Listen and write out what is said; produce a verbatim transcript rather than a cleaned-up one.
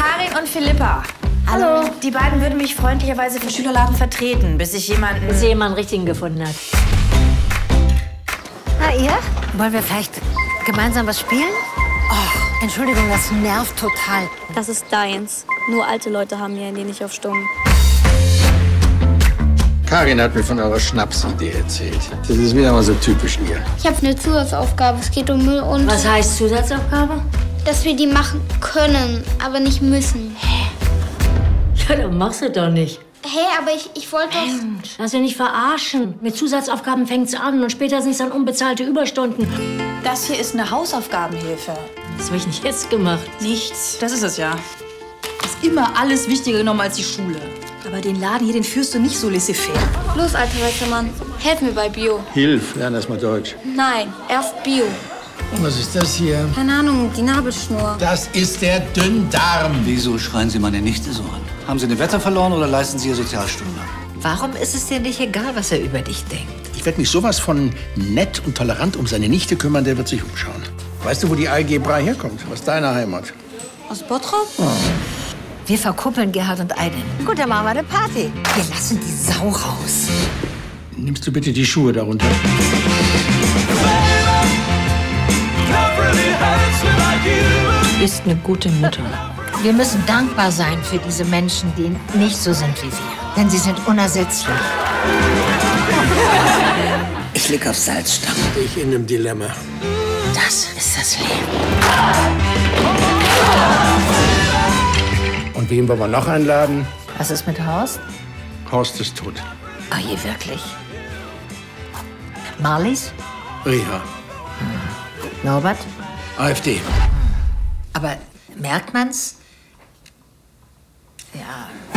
Karin und Philippa. Hallo. Die beiden würden mich freundlicherweise für Schülerladen vertreten, bis ich jemanden... Bis sie jemanden richtigen gefunden hat. Na, ihr? Wollen wir vielleicht gemeinsam was spielen? Oh, Entschuldigung, das nervt total. Das ist deins. Nur alte Leute haben hier Handy nicht auf Stumm. Karin hat mir von eurer Schnapsidee erzählt. Das ist wieder mal so typisch ihr. Ich habe eine Zusatzaufgabe. Es geht um Müll und... Was heißt Zusatzaufgabe? Dass wir die machen können, aber nicht müssen. Hä? Ja, dann machst du doch nicht. Hä, hey, aber ich, ich wollte doch... Mensch, lass dich nicht verarschen. Mit Zusatzaufgaben fängt's an und später sind es dann unbezahlte Überstunden. Das hier ist eine Hausaufgabenhilfe. Das habe ich nicht jetzt gemacht. Nichts. Das ist es ja. Ist immer alles wichtiger genommen als die Schule. Aber den Laden hier, den führst du nicht so laissez-faire. Los, alter weißer Mann. Helf mir bei Bio. Hilf, lern erst mal Deutsch. Nein, erst Bio. Und was ist das hier? Keine Ahnung, die Nabelschnur. Das ist der Dünndarm. Wieso schreien Sie meine Nichte so an? Haben Sie den Wetter verloren oder leisten Sie Ihr Sozialstunden ab? Warum ist es dir nicht egal, was er über dich denkt? Ich werde mich sowas von nett und tolerant um seine Nichte kümmern, der wird sich umschauen. Weißt du, wo die Algebra herkommt? Aus deiner Heimat. Aus Bottrop? Oh. Wir verkuppeln Gerhard und Aydin. Gut, dann machen wir eine Party. Wir lassen die Sau raus. Nimmst du bitte die Schuhe darunter? Du bist eine gute Mutter. Wir müssen dankbar sein für diese Menschen, die nicht so sind wie wir. Denn sie sind unersetzlich. Ich lieg auf Salzstangen. Ich in einem Dilemma. Das ist das Leben. Und wen wollen wir noch einladen? Was ist mit Horst? Horst ist tot. Oh je, wirklich? Marlies? Reha. Norbert? AfD. Aber merkt man's? Ja.